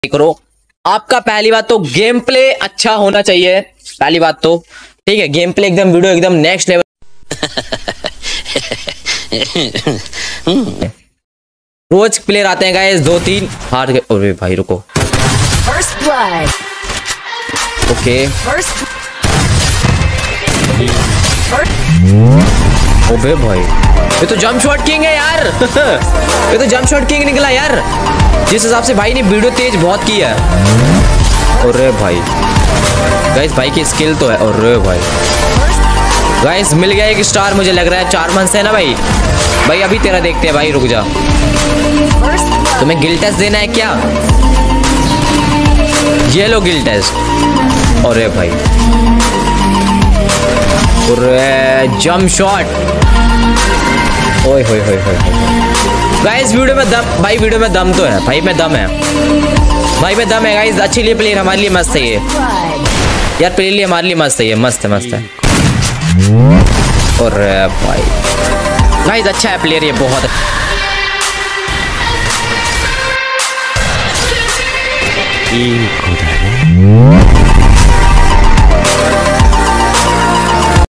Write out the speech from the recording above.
करो। आपका पहली बात तो गेम प्ले अच्छा होना चाहिए, पहली बात तो ठीक है, गेम प्ले एकदम वीडियो एकदम नेक्स्ट लेवल। रोज प्लेयर आते हैं गाइस, 2-3 हार गए। अरे भाई रुको, ओके ओबे भाई ये तो जंप शॉट किंग है यार। ये तो जंप शॉट किंग निकला यार, जिस हिसाब से भाई ने वीडियो तेज बहुत की है। अरे भाई गाइस भाई की स्किल तो है। अरे भाई गाइस मिल गया एक स्टार, मुझे लग रहा है 4 मंथ है ना भाई। भाई अभी तेरा देखते हैं भाई, रुक जा। तुम्हें गिल टेस्ट देना है क्या? ये लो गिल टेस्ट। अरे भाई अरे जंप शॉट, ओए होए होए होए। गाइस वीडियो में दम, भाई वीडियो में दम तो है भाई, में दम है भाई, में दम है गाइस। अच्छी लिए प्लेयर हमारे लिए मस्त है ये यार, प्लेयर लिए हमारे लिए मस्त है ये, मस्त है मस्त है। और भाई गाइस अच्छा है प्लेयर ये, बहुत いい子だね。